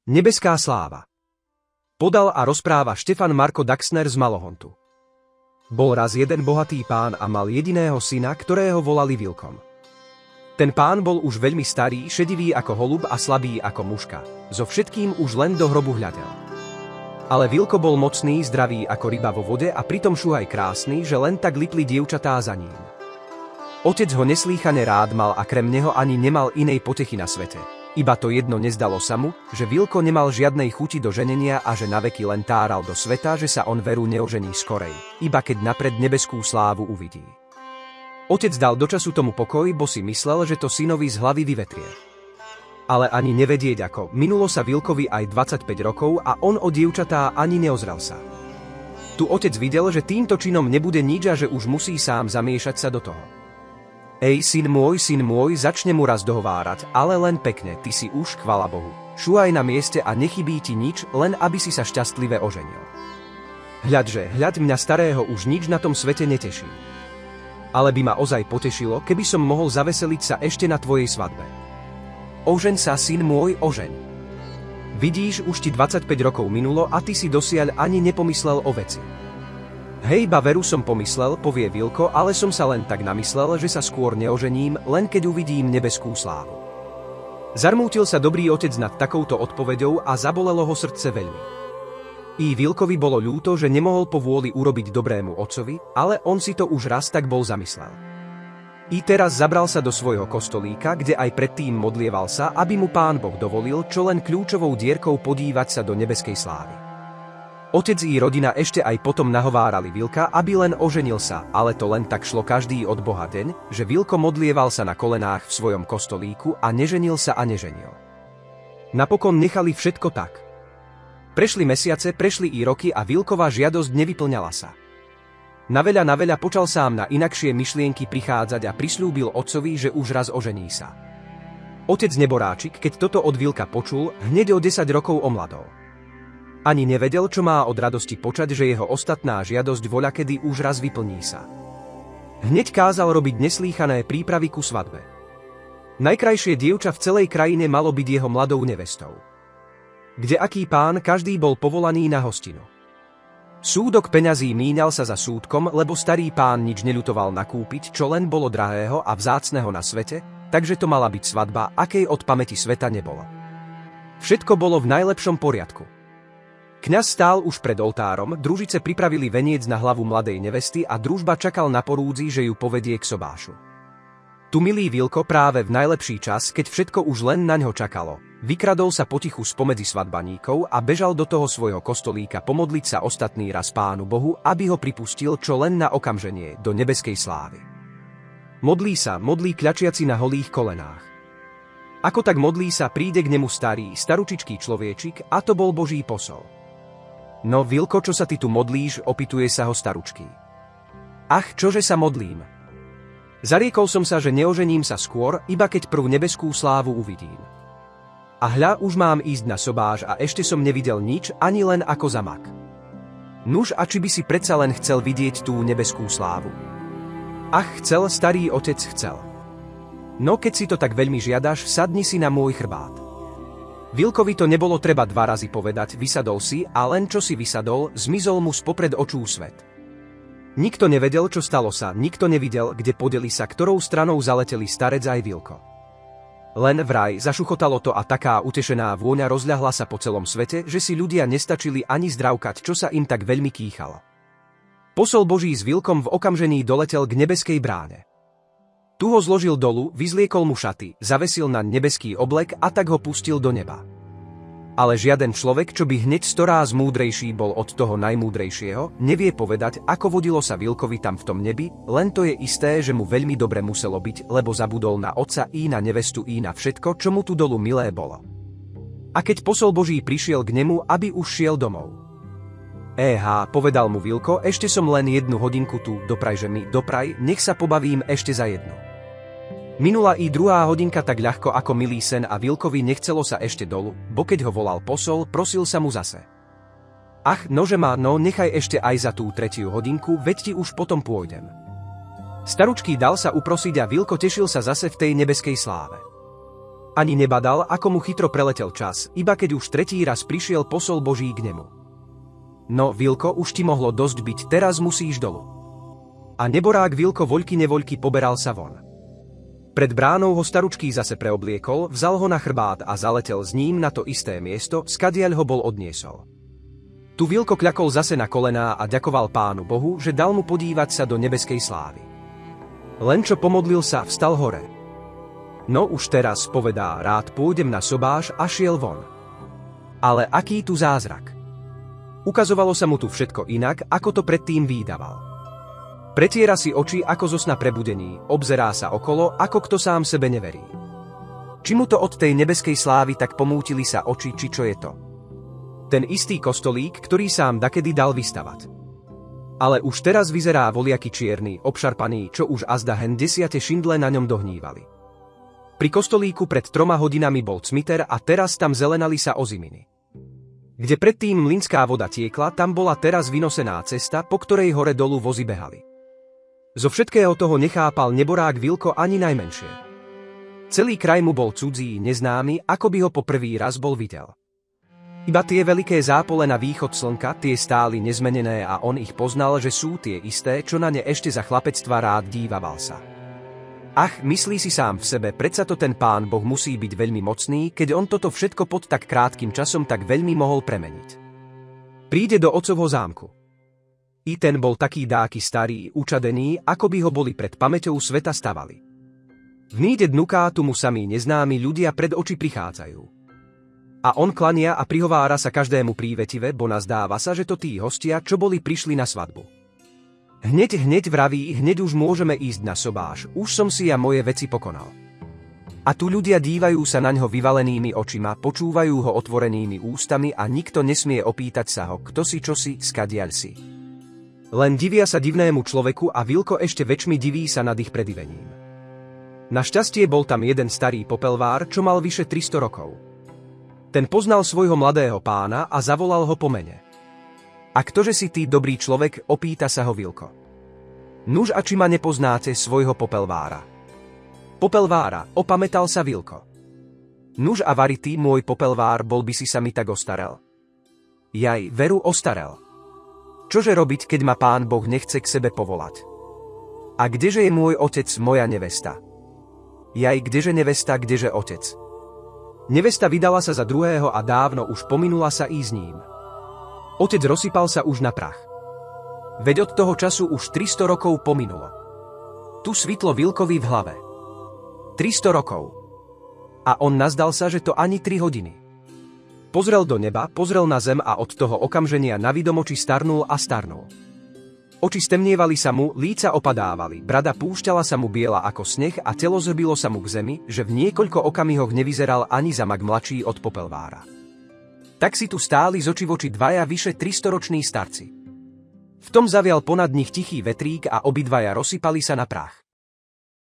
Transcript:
Nebeská sláva. Podal a rozpráva Štefan Marko Daxner z Malohontu. Bol raz jeden bohatý pán a mal jediného syna, ktorého volali Vilkom. Ten pán bol už veľmi starý, šedivý ako holub a slabý ako muška. So všetkým už len do hrobu hľadel. Ale Vilko bol mocný, zdravý ako ryba vo vode a pritom šuhaj krásny, že len tak lipli dievčatá za ním. Otec ho neslýchane rád mal a krem neho ani nemal inej potechy na svete. Iba to jedno nezdalo sa mu, že Vilko nemal žiadnej chuti do ženenia a že naveky len táral do sveta, že sa on veru neožení skorej, iba keď napred nebeskú slávu uvidí. Otec dal do času tomu pokoj, bo si myslel, že to synovi z hlavy vyvetrie. Ale ani nevedieť ako, minulo sa Vilkovi aj 25 rokov a on o dievčatá ani neozrel sa. Tu otec videl, že týmto činom nebude nič a že už musí sám zamiešať sa do toho. Ej, syn môj, začne mu raz dohovárať, ale len pekne, ty si už, chvala Bohu. Šuhaj na mieste a nechybí ti nič, len aby si sa šťastlive oženil. Hľaď mňa starého už nič na tom svete neteší. Ale by ma ozaj potešilo, keby som mohol zaveseliť sa ešte na tvojej svadbe. Ožeň sa, syn môj, ožeň. Vidíš, už ti 25 rokov minulo a ty si dosiaľ ani nepomyslel o veci. Hej, ba veru som pomyslel, povie Vilko, ale som sa len tak namyslel, že sa skôr neožením, len keď uvidím nebeskú slávu. Zarmútil sa dobrý otec nad takouto odpoveďou a zabolelo ho srdce veľmi. I Vilkovi bolo ľúto, že nemohol po vôli urobiť dobrému otcovi, ale on si to už raz tak bol zamyslel. I teraz zabral sa do svojho kostolíka, kde aj predtým modlieval sa, aby mu Pán Boh dovolil čo len kľúčovou dierkou podívať sa do nebeskej slávy. Otec i rodina ešte aj potom nahovárali Vilka, aby len oženil sa, ale to len tak šlo každý od Boha deň, že Vilko modlieval sa na kolenách v svojom kostolíku a neženil sa a neženil. Napokon nechali všetko tak. Prešli mesiace, prešli i roky a Vilkova žiadosť nevyplňala sa. Na veľa počal sám na inakšie myšlienky prichádzať a prisľúbil otcovi, že už raz ožení sa. Otec Neboráčik, keď toto od Vilka počul, hneď o 10 rokov omladol. Ani nevedel, čo má od radosti počať, že jeho ostatná žiadosť voľakedy už raz vyplní sa. Hneď kázal robiť neslýchané prípravy ku svadbe. Najkrajšie dievča v celej krajine malo byť jeho mladou nevestou. Kdeaký pán, každý bol povolaný na hostinu. Súdok peňazí míňal sa za súdkom, lebo starý pán nič neľutoval nakúpiť, čo len bolo drahého a vzácneho na svete, takže to mala byť svadba, akej od pamäti sveta nebolo. Všetko bolo v najlepšom poriadku. Kňaz stál už pred oltárom, družice pripravili veniec na hlavu mladej nevesty a družba čakal na porúdzi, že ju povedie k sobášu. Tu milý Vilko práve v najlepší čas, keď všetko už len na ňo čakalo, vykradol sa potichu spomedzi svadbaníkov a bežal do toho svojho kostolíka pomodliť sa ostatný raz Pánu Bohu, aby ho pripustil čo len na okamženie do nebeskej slávy. Modlí kľačiaci na holých kolenách. Ako tak modlí sa, príde k nemu starý, staručičký človečik a to bol Boží posol. No Vilko, čo sa ty tu modlíš, opýtuje sa ho staručky. Ach, čože sa modlím? Zariekol som sa, že neožením sa skôr, iba keď prv nebeskú slávu uvidím. A hľa, už mám ísť na sobáš a ešte som nevidel nič, ani len ako zamak. Nuž, a či by si predsa len chcel vidieť tú nebeskú slávu? Ach, chcel, starý otec chcel. No keď si to tak veľmi žiadaš, sadni si na môj chrbát. Vilkovi to nebolo treba 2 razy povedať, vysadol si a len čo si vysadol, zmizol mu spopred očú svet. Nikto nevedel, čo stalo sa, nikto nevidel, kde podeli sa, ktorou stranou zaleteli starec aj Vilko. Len vraj zašuchotalo to a taká utešená vôňa rozľahla sa po celom svete, že si ľudia nestačili ani zdravkať, čo sa im tak veľmi kýchalo. Posol Boží s Vilkom v okamžení doletel k nebeskej bráne. Tu ho zložil dolu, vyzliekol mu šaty, zavesil na nebeský oblek a tak ho pustil do neba. Ale žiaden človek, čo by hneď 100 ráz múdrejší bol od toho najmúdrejšieho, nevie povedať, ako vodilo sa Vilkovi tam v tom nebi, len to je isté, že mu veľmi dobre muselo byť, lebo zabudol na otca i na nevestu i na všetko, čo mu tu dolu milé bolo. A keď posol Boží prišiel k nemu, aby už šiel domov. Povedal mu Vilko, ešte som len 1 hodinku tu, doprajže mi, dopraj, nech sa pobavím ešte za 1. Minula i 2. hodinka tak ľahko ako milý sen a Vilkovi nechcelo sa ešte dolu, bo keď ho volal posol, prosil sa mu zase. Ach, nože má, no nechaj ešte aj za tú 3. hodinku, veď ti už potom pôjdem. Staručký dal sa uprosiť a Vilko tešil sa zase v tej nebeskej sláve. Ani nebadal, ako mu chytro preletel čas, iba keď už tretí raz prišiel posol Boží k nemu. No, Vilko, už ti mohlo dosť byť, teraz musíš dolu. A neborák Vilko voľky nevoľky poberal sa von. Pred bránou ho staručký zase preobliekol, vzal ho na chrbát a zaletel s ním na to isté miesto, skadiaľ ho bol odniesol. Tu Vilko kľakol zase na kolená a ďakoval Pánu Bohu, že dal mu podívať sa do nebeskej slávy. Len čo pomodlil sa, vstal hore. No už teraz, povedá, rád pôjdem na sobáš, a šiel von. Ale aký tu zázrak. Ukazovalo sa mu tu všetko inak, ako to predtým vídaval. Pretiera si oči ako zo sna prebudení, obzerá sa okolo, ako kto sám sebe neverí. Či mu to od tej nebeskej slávy tak pomútili sa oči, či čo je to? Ten istý kostolík, ktorý sám dakedy dal vystavať. Ale už teraz vyzerá voliaky čierny, obšarpaný, čo už azda hen 10 šindle na ňom dohnívali. Pri kostolíku pred 3 hodinami bol cmiter a teraz tam zelenali sa oziminy. Kde predtým mlynská voda tiekla, tam bola teraz vynosená cesta, po ktorej hore dolu vozy behali. Zo všetkého toho nechápal neborák Vilko ani najmenšie. Celý kraj mu bol cudzí, neznámy, ako by ho po prvý raz bol videl. Iba tie veľké zápole na východ slnka, tie stáli nezmenené a on ich poznal, že sú tie isté, čo na ne ešte za chlapectva rád dívaval sa. Ach, myslí si sám v sebe, predsa to ten Pán Boh musí byť veľmi mocný, keď on toto všetko pod tak krátkym časom tak veľmi mohol premeniť. Príde do otcovho zámku. I ten bol taký dáky starý, učadený, ako by ho boli pred pamäťou sveta stavali. Vníde dnuká, tu mu samí neznámi ľudia pred oči prichádzajú. A on klania a prihovára sa každému prívetive, bo nazdáva sa, že to tí hostia, čo boli prišli na svadbu. Hneď vraví, hneď už môžeme ísť na sobáš, už som si ja moje veci pokonal. A tu ľudia dívajú sa na ňo vyvalenými očima, počúvajú ho otvorenými ústami a nikto nesmie opýtať sa ho, kto si čosi, skadiaľ si. Len divia sa divnému človeku a Vilko ešte väčšmi diví sa nad ich predivením. Našťastie bol tam jeden starý popelvár, čo mal vyše 300 rokov. Ten poznal svojho mladého pána a zavolal ho po mene. A ktože si ty, dobrý človek, opýta sa ho Vilko. Nuž a či ma nepoznáte, svojho popelvára? Popelvára, opamätal sa Vilko. Nuž a vari ty, môj popelvár, bol by si sa mi tak ostarel? Jaj, veru ostarel. Čože robiť, keď ma Pán Boh nechce k sebe povolať? A kdeže je môj otec, moja nevesta? Jaj, kdeže nevesta, kdeže otec? Nevesta vydala sa za druhého a dávno už pominula sa i s ním. Otec rozsypal sa už na prach. Veď od toho času už 300 rokov pominulo. Tu svitlo Vilkovi v hlave. 300 rokov. A on nazdal sa, že to ani 3 hodiny. Pozrel do neba, pozrel na zem a od toho okamženia navidom oči starnul a starnul. Oči stemnievali sa mu, líca opadávali, brada púšťala sa mu biela ako sneh a telo zrbilo sa mu k zemi, že v niekoľko okamihoch nevyzeral ani zamak mladší od popelvára. Tak si tu stáli z oči v oči dvaja vyše 300-roční starci. V tom zavial ponad nich tichý vetrík a obidvaja rozsypali sa na prach.